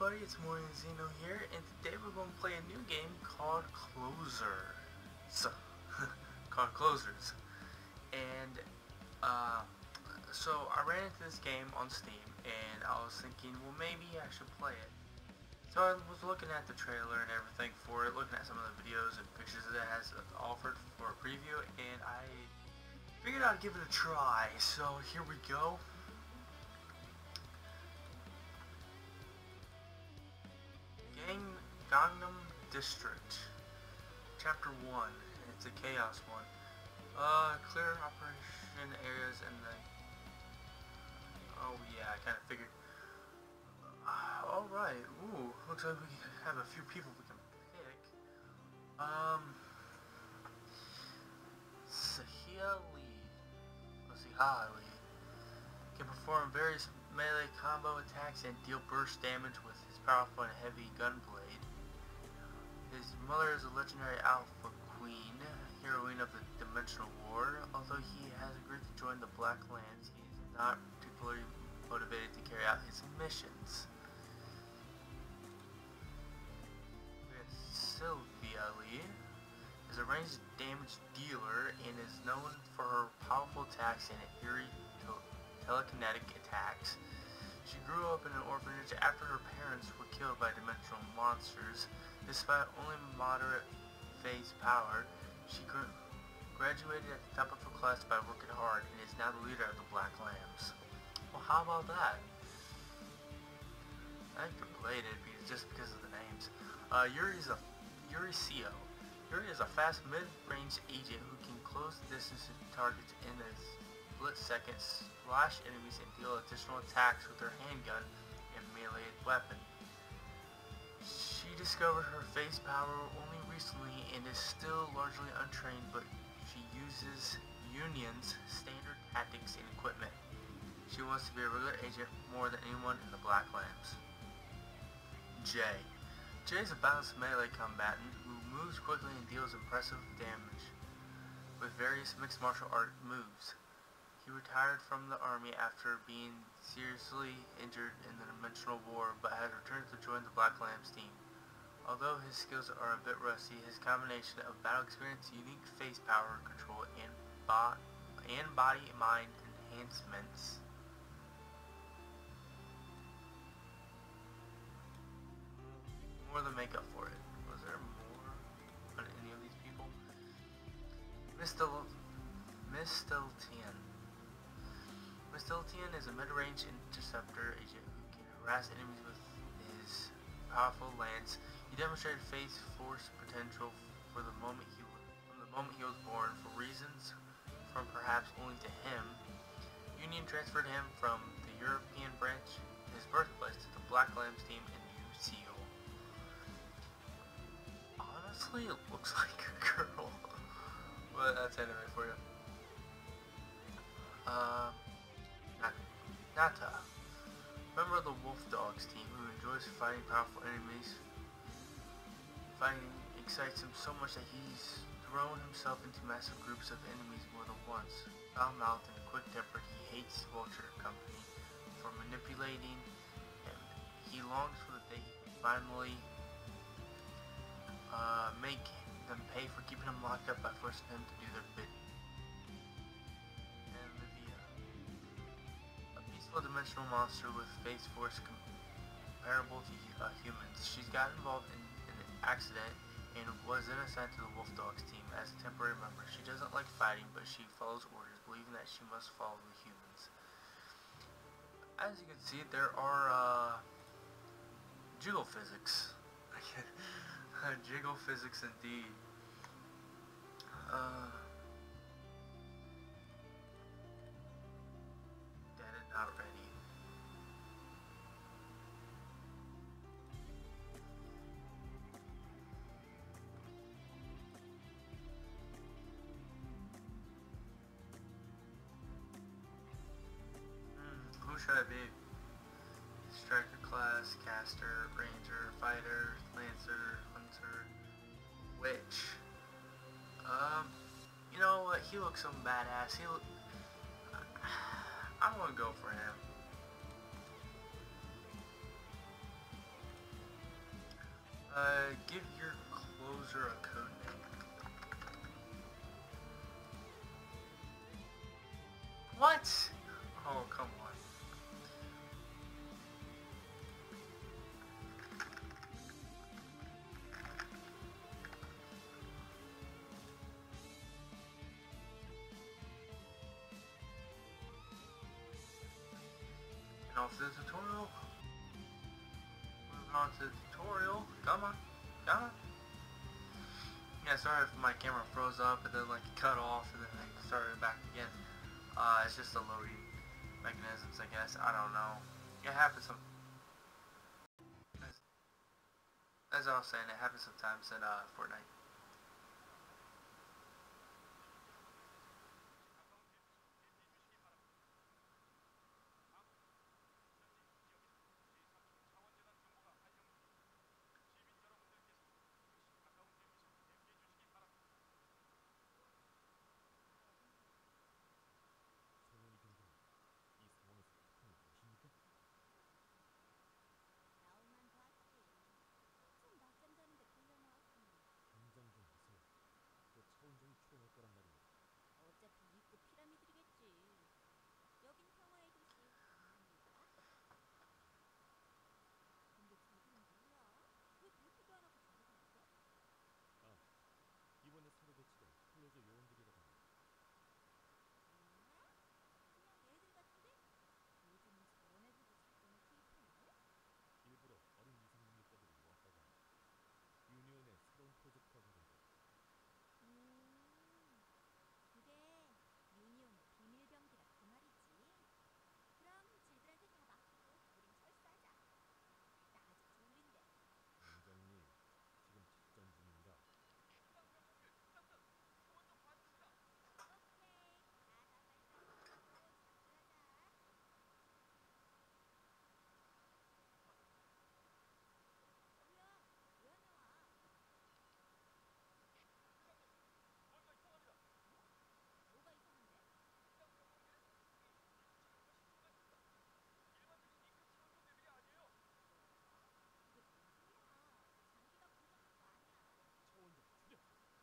everybody, it's Morning Zeno here, and today we're going to play a new game called Closer. Called Closers. And, so I ran into this game on Steam, and I was thinking, well, maybe I should play it. So I was looking at the trailer and everything for it, looking at some of the videos and pictures that it has offered for a preview, and I figured I'd give it a try. So here we go. Gangnam District, Chapter 1. It's a chaos one. Clear operation areas and the... Oh yeah, I kind of figured. Alright, ooh, looks like we have a few people we can pick. Sahia Lee can perform various melee combo attacks and deal burst damage with his powerful and heavy gunblade. His mother is a legendary Alpha Queen, heroine of the Dimensional War. Although he has agreed to join the Black Lands, he is not particularly motivated to carry out his missions. Sylvia Lee is a ranged damage dealer and is known for her powerful attacks and eerie telekinetic attacks. She grew up in an orphanage after her parents were killed by dimensional monsters. Despite only moderate phase power, she graduated at the top of her class by working hard and is now the leader of the Black Lambs. Well, how about that? I think they're related just because of the names. Yuri Seo. Yuri is a fast mid-range agent who can close the distance to targets in a split second, slash enemies, and deal additional attacks with her handgun and melee weapon. She discovered her phase power only recently and is still largely untrained, but she uses Union's standard tactics and equipment. She wants to be a regular agent more than anyone in the Black Lambs. Jay. Jay is a balanced melee combatant who moves quickly and deals impressive damage with various mixed martial art moves. He retired from the army after being seriously injured in the Dimensional War, but has returned to join the Black Lambs team. Although his skills are a bit rusty, his combination of battle experience, unique phase power control, and body-mind enhancements more than make up for it. Was there more on any of these people? Mistiltian is a mid-range interceptor agent who can harass enemies with his powerful lance. He demonstrated phase force potential from the moment he was born. For reasons from perhaps only to him, Union transferred him from the European branch, his birthplace, to the Black Lambs team in New Seal. Honestly, it looks like a girl. But that's anime for you. Nata. Member of the Wolf Dogs team who enjoys fighting powerful enemies. Fighting excites him so much that he's thrown himself into massive groups of enemies more than once. Foul-mouthed and quick-tempered, he hates Vulture Company for manipulating him. He longs for the day he can finally make them pay for keeping him locked up by forcing him to do their bidding. And Livia. A peaceful dimensional monster with phase force comparable to humans. She's got involved in an accident and was then assigned to the Wolf Dogs team as a temporary member. She doesn't like fighting, but she follows orders, believing that she must follow the humans. As you can see, there are jiggle physics. Jiggle physics indeed. Dead and not ready. Who should I be? Striker class, caster, ranger, fighter, lancer, hunter, witch. You know what? He looks so badass. I want to go for him. Give your closer a code name. What? Oh, come on. And off to the tutorial. Moving on to the tutorial. Come on. Come on. Yeah, sorry if my camera froze up and then like cut off and then like started back again. It's just the loading mechanisms, I guess. I don't know. It happens some. As I was saying, it happens sometimes in Fortnite. 송은이 경비는 이 상황에서 특종이 무엇입니까? 나올만 봤지. 좀 낮잠 자는데 불려 나왔더니 당장 좀 하세요. 곧 차원종이 출연할 거란 말입니다. 어차피 입구 피라미드겠지. 여긴 평화의 도시 아닙니까? 근데 저들은 뭐야? 왜 대피도 안 하고 저러고 있어? 아, 이번에 새로 배치된 클로저 요원들이라고 합니다. 에? 그냥 애들 같은데? 요즘은 저런 애들도 작전에 투입하네? 일부러 어린 이상 능력자들을 모았다고 합니다. 유니온의 새로운 프로젝트라고 하던데요. 음, 그게 유니온의 비밀병기라 그 말이지. 그럼 쟤들한테 다 맡기고 우린 철수하자. 나 아직 졸린데. 원장님, 지금 작전 중입니다. 오케이. 다 빨리 맡기고 작전하자. 뭐야? 왜 안 나와? 어? 뭐가 이상한데? 그게 뭔 소리야? 장비가 고장난 거 아니야? 차원종 출연!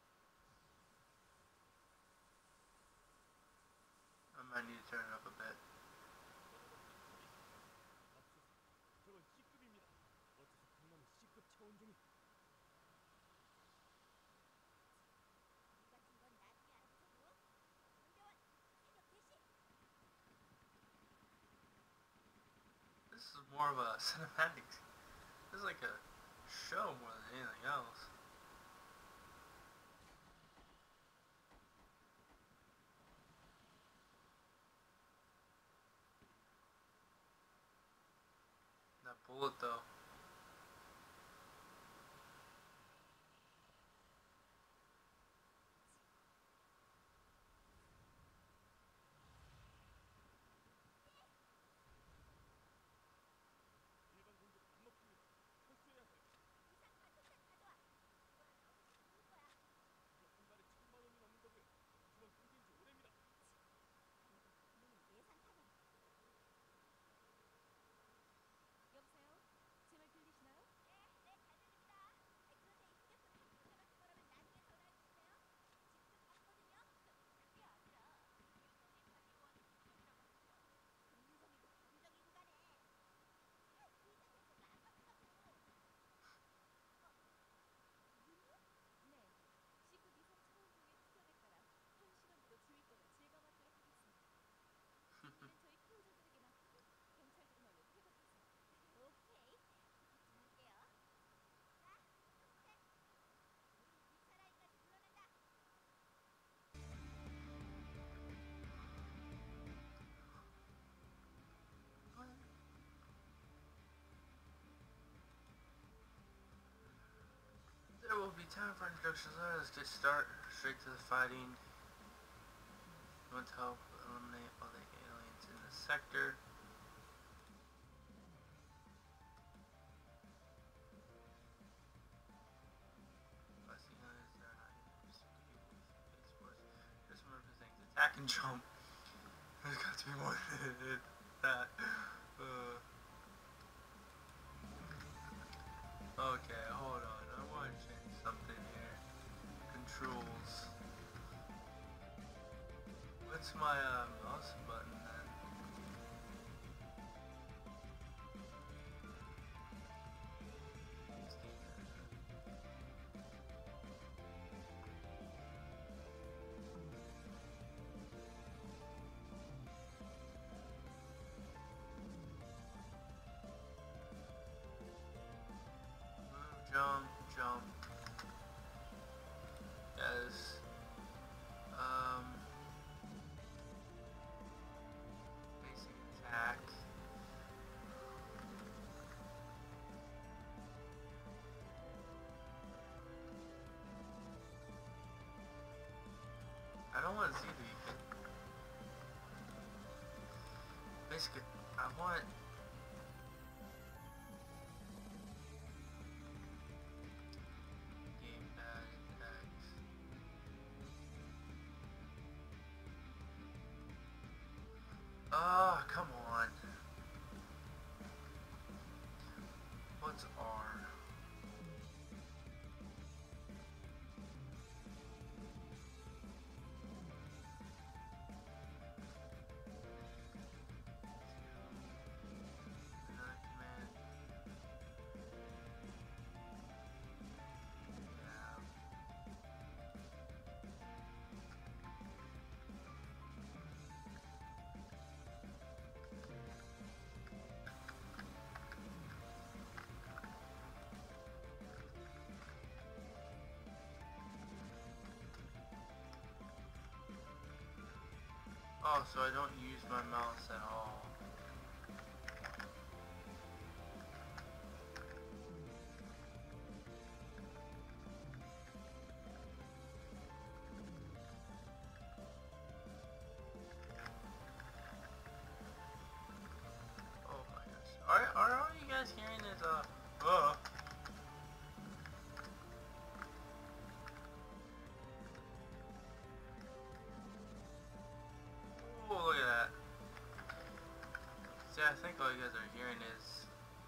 I might need to turn it up a bit. 맙소사, 저건 C급입니다. 어째서 강남의 C급 차원종이? 이 같은 건 나중에 알아보자고. 전대원 사격 개시. This is more of a cinematic. This is like a show more than anything else. That bullet though. 일반 공격은 안 먹힙니다. 철수해야 해요. 이상 탄도탄 가져와. 이거는 어떻게 뚫을 거야? 이게 한 발에 1000만 원이 넘는다고요. 하지만 상태인 지 오래입니다. 그래도 놈은 예산 타격. 여보세요? 제 말 들리시나요? 네, 잘 들립니다. 그런데 이 휴대폰 좀 문제 같은 거라면 나중에 전화해 주실래요? 지금 좀 바쁘거든요. 그게 아니라 윤성이 관리보안 구간이라고 하셨죠? 그 윤성이도 감정이고 가네. 의자 대체 나갔다고. 윤이요? 네. C급 이상 차원종의 특전에 따라 1시간부터 지휘권을 제가 맡도록 하겠습니다. 준비는 저희 클로저들에게 맡기고 경찰들은 얼른 회복하세요. 오케이. 그렇게 할게요. 자, 초록색. 우린 2차 라인까지 물러난다. There will be time for introductions. Let's get started. Straight to the fighting. You want to help eliminate all the aliens in the sector. Blessing is they're not even sports. Just remember things. Attack and jump. There's got to be more than that. Okay, hold on. controls. What's my mouse button then? Jump, jump. Yes. Basic attack. I don't want to see the basic. I want. Gamepad attacks. Ah, come on. What's R? Another command. Yeah. Oh, so I don't use my mouse at all. Oh my gosh. Are all you guys hearing this, Oh, look at that. See, I think all you guys are hearing is...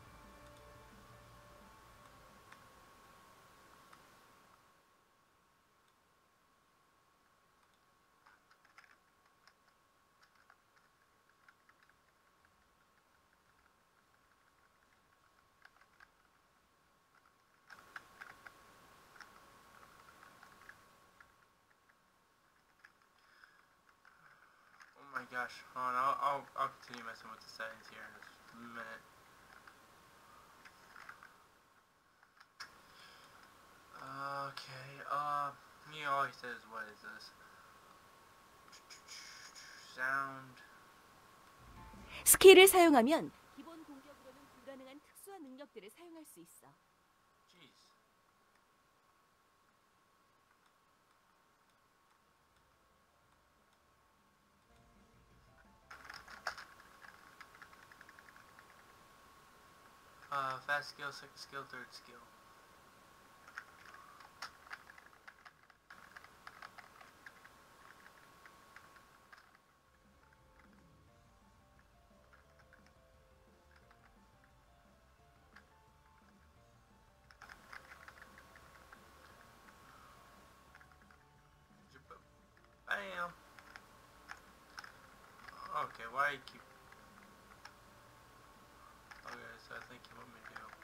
Oh my gosh. Hold on, I'll continue messing with the settings here in a minute. Okay, me always says, what is this? Sound. 스킬을 사용하면 기본 공격으로는 불가능한 특수한 능력들을 사용할 수 있어. Jeez. Fast skill, second skill, third skill. Bam! Okay, why you keep... Okay, so I think you want me to do...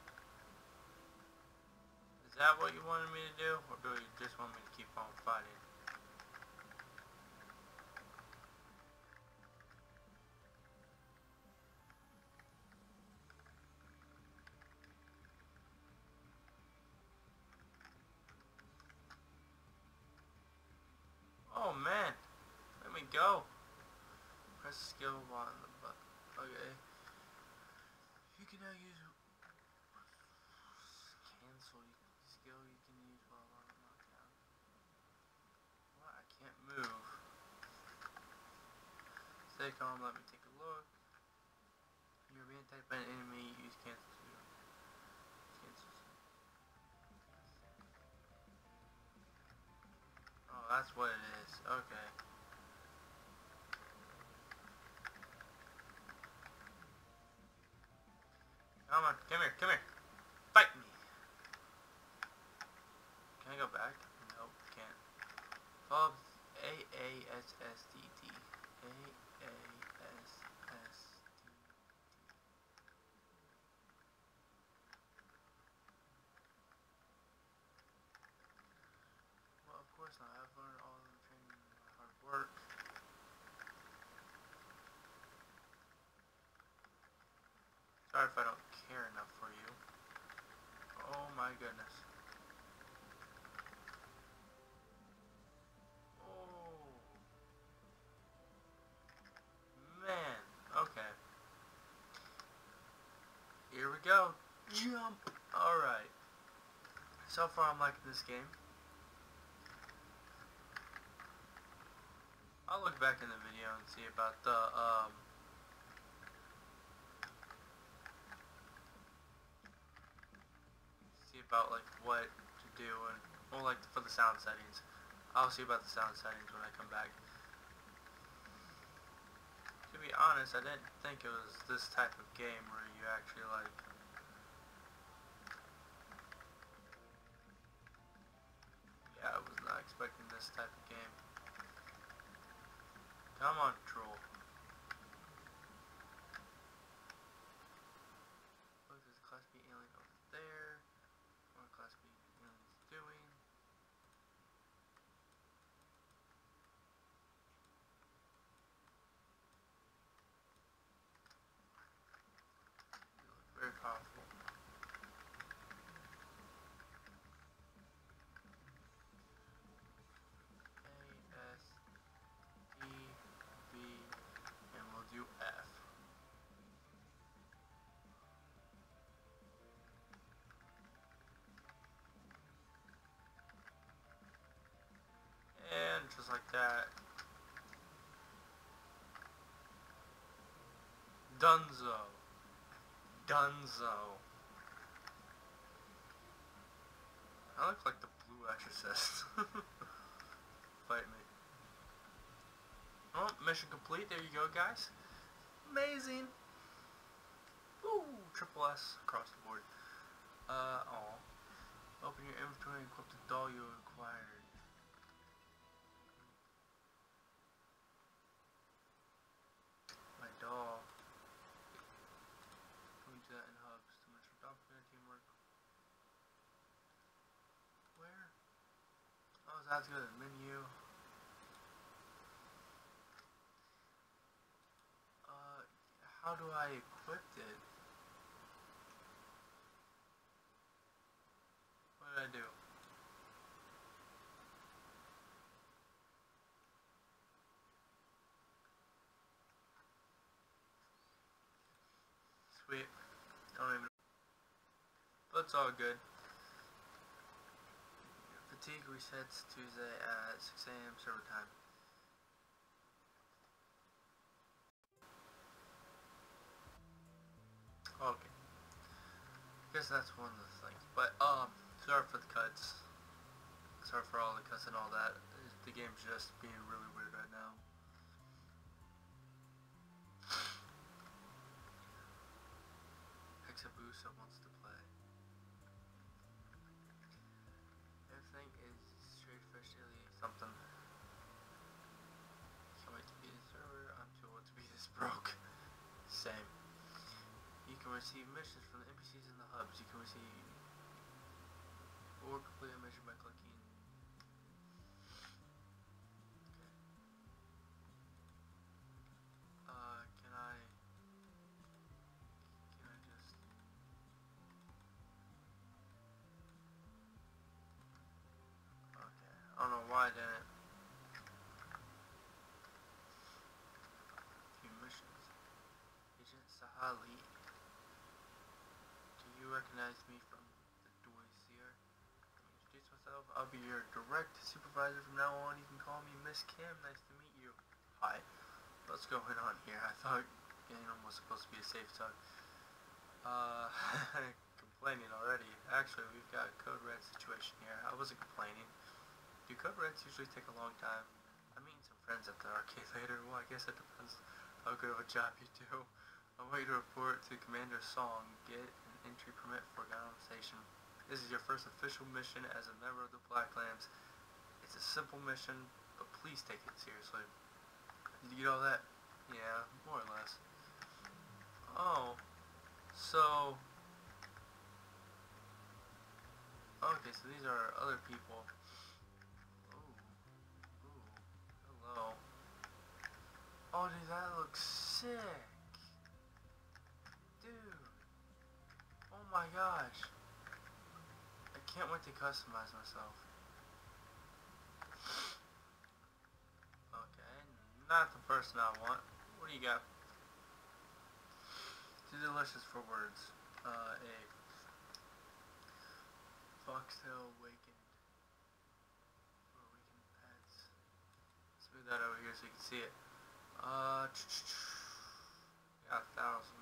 Is that what you wanted me to do? Or do you just want me to keep on fighting? Oh man! Let me go! Press skill while on the button. Okay. You can now use... Cancel skill you can use while on the knockdown. What? I can't move. Stay calm, let me take a look. You're being attacked by an enemy, use cancel to... Cancel. Oh, that's what it is. Okay. Come on, come here, come here. Fight me. Can I go back? Nope, can't. Well, of course not. I've learned all of the training by hard work. Sorry if I don't care enough for you. Oh my goodness. Oh. Man. Okay. Here we go. Jump. Alright. So far I'm liking this game. I'll look back in the video and see about the, like what to do and, well, like for the sound settings. I'll see about the sound settings when I come back. To be honest, I didn't think it was this type of game where you actually like, yeah, I was not expecting this type of game. Come on, troll. Look, there's a Class B alien over there. What are Class B aliens doing? They look very powerful. A, S, E, B, and we'll do F. And just like that. Dunzo. Dunzo. I look like the Blue Exorcist. Fight me. Oh, mission complete. There you go, guys. Amazing. Ooh, triple S across the board. Oh. Open your inventory and equip the doll you acquired. My doll. Can we do that in hubs? Too much for doppelganger teamwork. Where? Oh, so that's good. Menu. How do I equip it? What did I do? Sweet. Don't even. But it's all good. Fatigue resets Tuesday at 6 a.m. server time. Okay. Guess that's one of the things. But, sorry for the cuts. Sorry for all the cuts and all that. The game's just being really weird right now. Hexabusa wants to play. Everything is straight freshly something. Can't wait to be the server. I'm too old to be this broke. Same. You can receive missions from the NPCs in the hubs. You can receive or complete a mission by clicking. Okay. Can I just? Okay. I don't know why I didn't. Few missions. Agent Sahali. Do you recognize me from the Doisier? Let me introduce myself. I'll be your direct supervisor from now on. You can call me Miss Kim. Nice to meet you. Hi. What's going on here? I thought game was supposed to be a safe zone. Complaining already. Actually, we've got a code red situation here. I wasn't complaining. Do code reds usually take a long time? I'm meeting some friends at the arcade later. Well, I guess it depends how good of a job you do. I want you to report to Commander Song. Get an entry permit for Ganon Station. This is your first official mission as a member of the Black Lambs. It's a simple mission, but please take it seriously. Did you get all that? Yeah, more or less. Oh, so... Okay, so these are other people. Ooh, ooh, hello. Oh, dude, that looks sick. Dude. Oh my gosh. I can't wait to customize myself. Okay, not the person I want. What do you got? Too delicious for words. A foxtail awakened. Or awakened pets. Let's move that over here so you can see it. Got 1,000.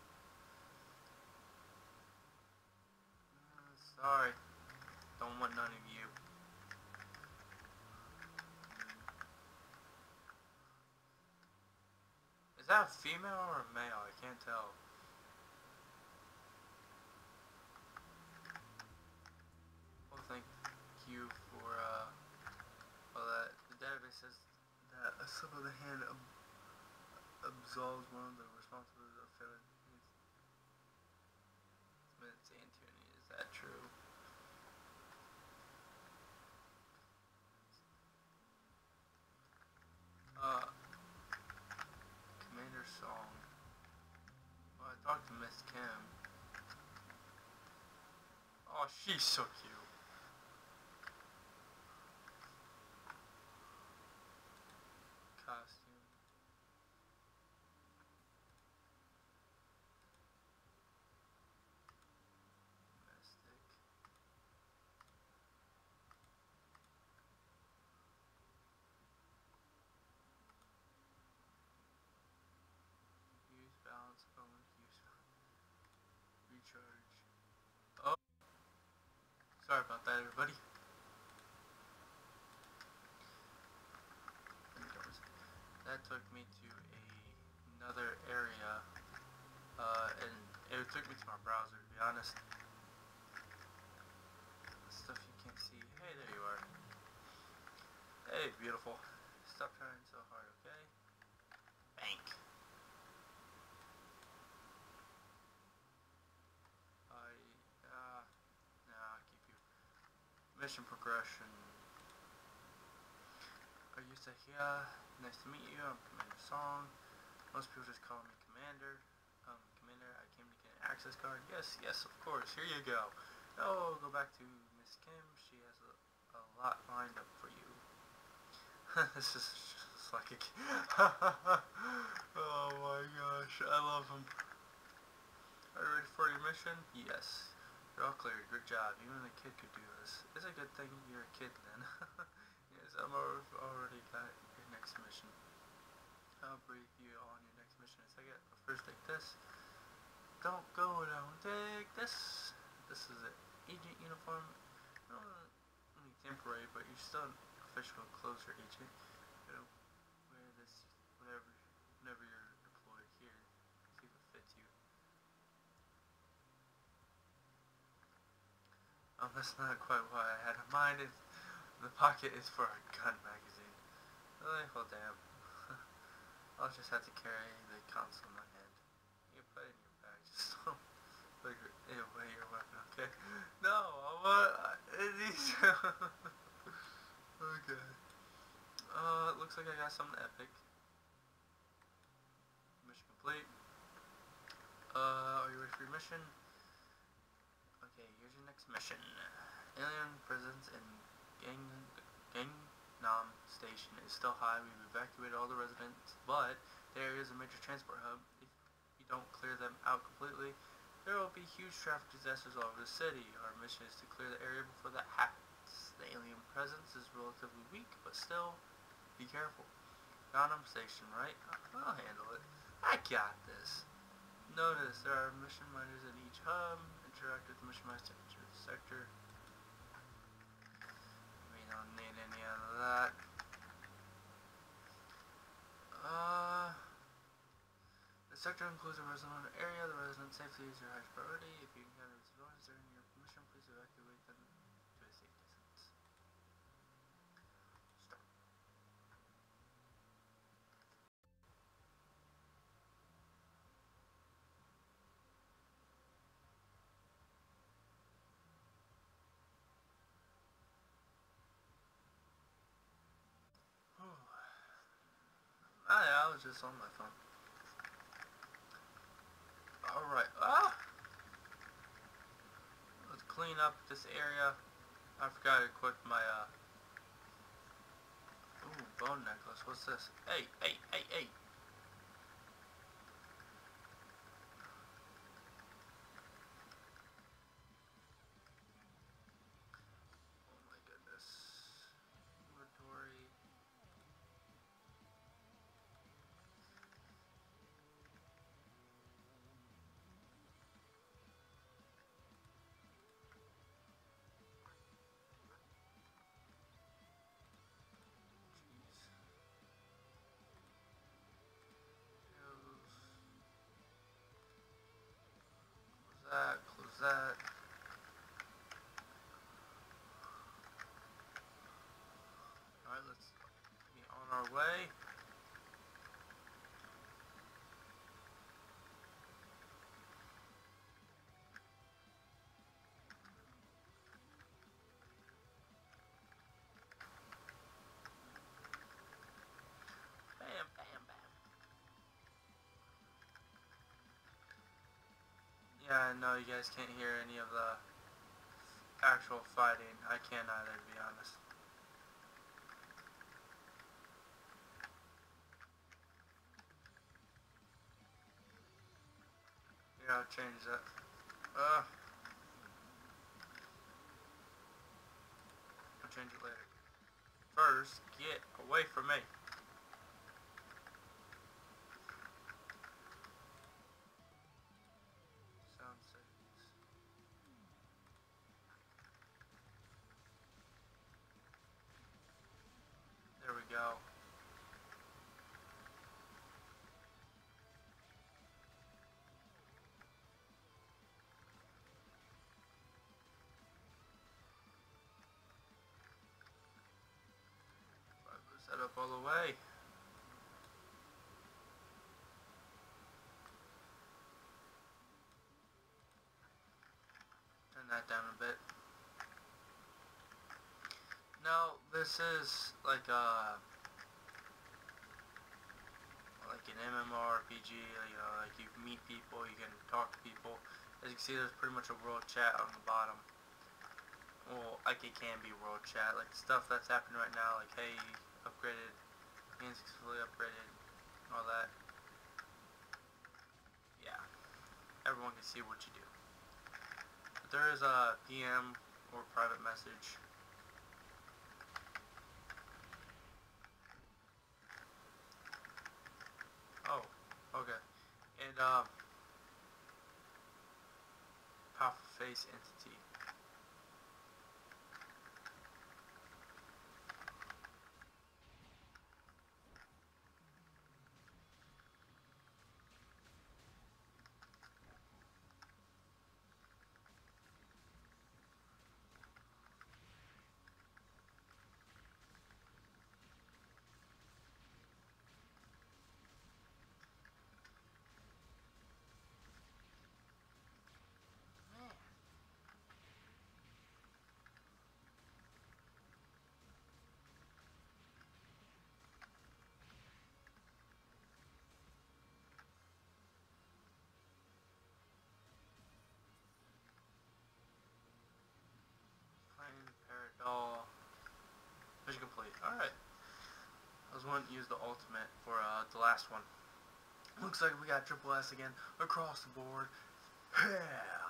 Sorry. Don't want none of you. Is that a female or a male? I can't tell. Well, thank you for, well, that the database says that a slip of the hand absolves one of the responsibilities of failing minutes and tyranny. Is that true? Commander Song. Well, I talked to Miss Kim. Oh, she's so cute. Costume. Domestic. Use balance phone. Use recharge. Oh, sorry about that, everybody. That took me to another area, and it took me to my browser, to be honest. Stuff you can't see. Hey, there you are. Hey, beautiful. Stop trying so hard, okay? Bank. Nah, I'll keep you. Mission progression. Are you Sahia? Nice to meet you. I'm Commander Song. Most people just call me Commander. Commander, I came to get an access card. Yes, yes, of course. Here you go. Oh, go back to Miss Kim. She has a lot lined up for you. This is just like a oh my gosh, I love him. Are you ready for your mission? Yes. You're all clear. Good job. Even a kid could do this. It's a good thing you're a kid then. Yes, I'm already got your next mission. I'll brief you on your next mission in a second. But first, take this. Don't go down. Take this. This is an agent uniform. Only temporary, but you're still an official closer agent. You know, wear this whenever you're deployed here. See if it fits you. That's not quite what I had in mind. The pocket is for a gun magazine. Really? Well, damn. I'll just have to carry the console in my hand. You can put it in your bag. Just don't put it away your weapon, okay? No, I want these. Okay. It looks like I got something epic. Mission complete. Are you ready for your mission? Okay, here's your next mission. Alien presence in Gangnam Station is still high. We've evacuated all the residents, but there is a major transport hub. If you don't clear them out completely, there will be huge traffic disasters all over the city. Our mission is to clear the area before that happens. The alien presence is relatively weak, but still, be careful. Gangnam Station, right? I'll handle it. I got this. Notice there are mission miners in each hub. Interact with the mission miners to enter the sector. We don't need any of that. The sector includes a resident area. The resident safety is your highest priority. If you encounter civilians during your mission, please evacuate them to a safe distance. Start. Yeah, I was just on my phone. Alright, let's clean up this area. I forgot to equip my, ooh, bone necklace. What's this? Hey, hey, hey, hey! Oh my goodness. Inventory. Jeez. Close that, close that. Alright, let's be on our way. Bam, bam, bam. Yeah, I know you guys can't hear any of the actual fighting. I can't either, to be honest. Yeah, I'll change that. I'll change it later. First, get away from me. Sound settings. There we go. Set up all the way. Turn that down a bit. Now, this is like an MMORPG. You know, like you can meet people, you can talk to people. As you can see, there's pretty much a world chat on the bottom. Well, like it can be world chat, like stuff that's happening right now, like hey, upgraded, being successfully upgraded, all that. Yeah, everyone can see what you do. But there is a PM or private message. Oh, okay. And powerful face entity. Plain Paradol. Mission complete. Alright. I was wanting to use the ultimate for the last one. Looks like we got triple S again across the board. Yeah.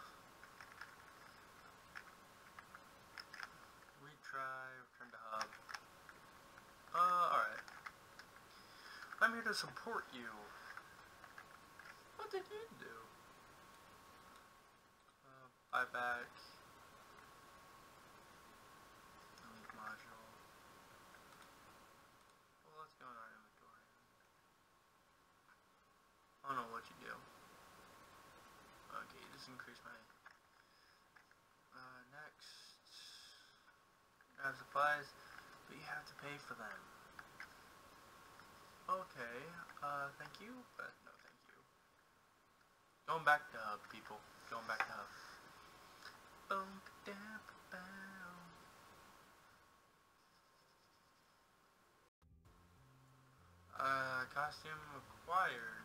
Retry, return to hub. Alright. I'm here to support you. What did you do? Buyback. Delete module. Well, let's go in our inventory. I don't know what you do. Okay, just increase my... next. Grab supplies, but you have to pay for them. Okay, thank you, but no thank you. Going back to hub, people. Going back to hub. Boom, down, boom. Gotta required.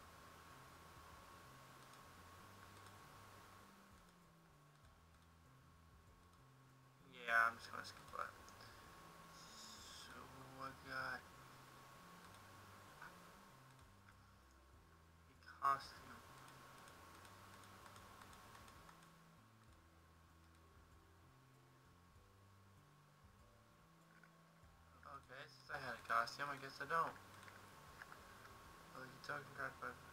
Yeah, I'm just gonna skip that. So I got a costume. Okay, since I had a costume, I guess I don't. Well, you talking about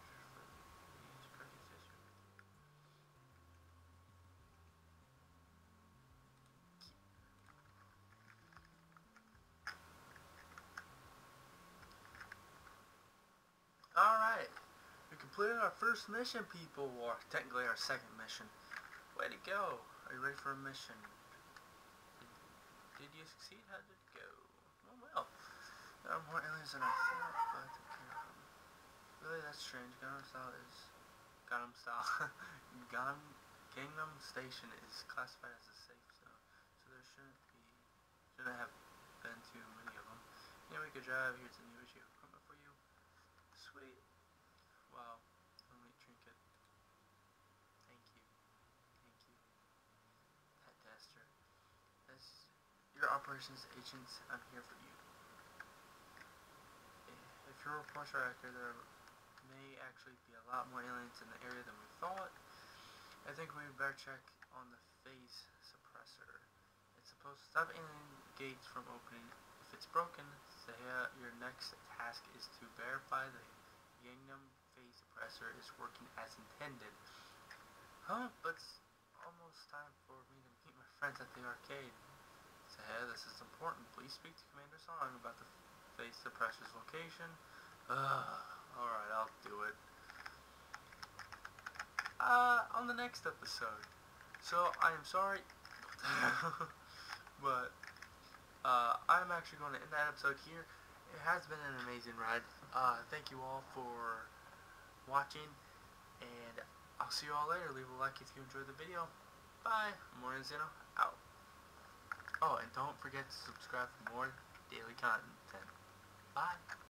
Alright, we completed our first mission, people, or technically our second mission. Way to go! Are you ready for a mission? Did you succeed? How did it go? Oh well. There are more aliens than I thought, but I took care of them. Really, that's strange. Gangnam Style is... Gangnam Style. Gangnam Station is classified as a safe zone, so there shouldn't have been too many of them. Anyway, good job. Here's a new issue of equipment for you. Sweet. Wow. Elite trinket. Thank you. Thank you. Pet tester. As your operations agent, I'm here for you. If your reports are accurate, there may actually be a lot more aliens in the area than we thought. I think we better check on the phase suppressor. It's supposed to stop alien gates from opening. If it's broken, your next task is to verify the Gangnam phase suppressor is working as intended. Huh? But it's almost time for me to meet my friends at the arcade. This is important. Please speak to Commander Song about the phase suppressor's location. Alright, I'll do it. On the next episode. So, I am sorry, but, I'm actually going to end that episode here. It has been an amazing ride. Thank you all for watching, and I'll see you all later. Leave a like if you enjoyed the video. Bye. Morning Zeno, out. Oh, and don't forget to subscribe for more daily content. Bye.